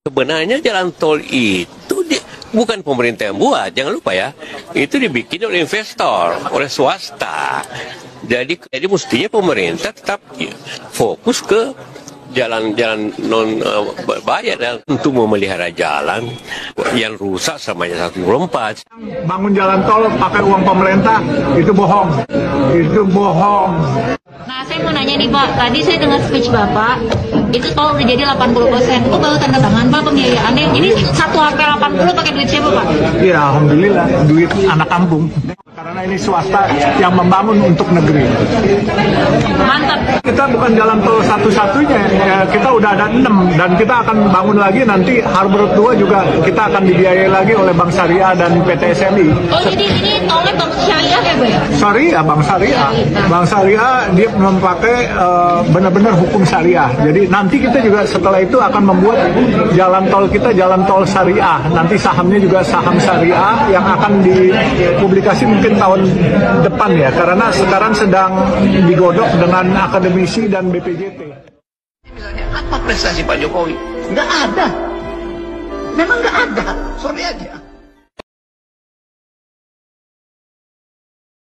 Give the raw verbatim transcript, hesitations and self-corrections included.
Sebenarnya jalan tol itu di, bukan pemerintah yang buat, jangan lupa ya. Itu dibikin oleh investor, oleh swasta. Jadi, jadi mestinya pemerintah tetap fokus ke jalan-jalan non uh, bayar ya, untuk memelihara jalan yang rusak samanya satu puluh empat. Bangun jalan tol pakai uang pemerintah itu bohong, itu bohong. Nah, saya mau nanya nih Pak, tadi saya dengar speech Bapak, itu tol udah jadi delapan puluh persen, kok baru tanda tangan Pak pembiayaannya? Ini satu H P delapan puluh pakai duit siapa Pak? Iya, alhamdulillah, duit anak kampung. Karena ini swasta yang membangun untuk negeri. Mantap. Kita bukan jalan tol satu-satunya, ya, kita udah ada enam, dan kita akan bangun lagi nanti Harbor dua juga kita akan dibiayai lagi oleh Bank Syariah dan P T S M I. Oh, jadi ini tolnya Bank Syariah ya Pak ya? Syariah, Bank Syariah. Bank Syariah dia memakai uh, benar-benar hukum syariah. Jadi nanti kita juga setelah itu akan membuat jalan tol kita jalan tol syariah. Nanti sahamnya juga saham syariah yang akan dipublikasi mungkin tahun depan ya. Karena sekarang sedang digodok dengan akademisi dan B P J T. Misalnya apa prestasi Pak Jokowi? Nggak ada. Memang nggak ada. Sorry aja.